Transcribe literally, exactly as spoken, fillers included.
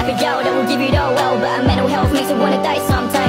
type of girl that will give you the well, but our mental health makes her wanna die sometimes.